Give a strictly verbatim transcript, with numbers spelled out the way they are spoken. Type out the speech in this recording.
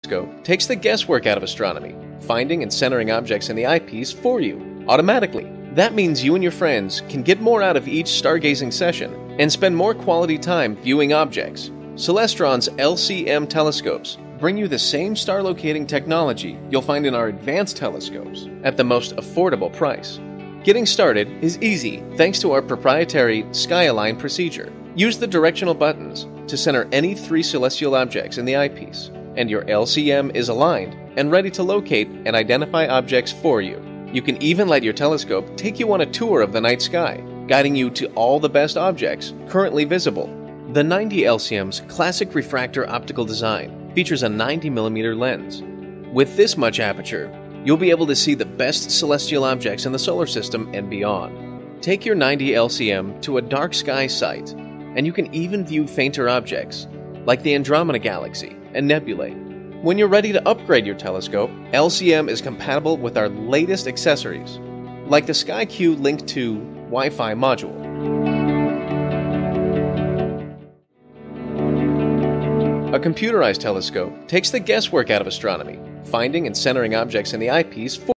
telescope takes the guesswork out of astronomy, finding and centering objects in the eyepiece for you, automatically. That means you and your friends can get more out of each stargazing session and spend more quality time viewing objects. Celestron's L C M telescopes bring you the same star locating technology you'll find in our advanced telescopes at the most affordable price. Getting started is easy thanks to our proprietary SkyAlign procedure. Use the directional buttons to center any three celestial objects in the eyepiece, and your L C M is aligned and ready to locate and identify objects for you. You can even let your telescope take you on a tour of the night sky, guiding you to all the best objects currently visible. The ninety L C M's classic refractor optical design features a ninety millimeter lens. With this much aperture, you'll be able to see the best celestial objects in the solar system and beyond. Take your ninety L C M to a dark sky site, and you can even view fainter objects, like the Andromeda Galaxy and nebulae. When you're ready to upgrade your telescope, L C M is compatible with our latest accessories, like the SkyQ Link two Wi-Fi module. A computerized telescope takes the guesswork out of astronomy, finding and centering objects in the eyepiece for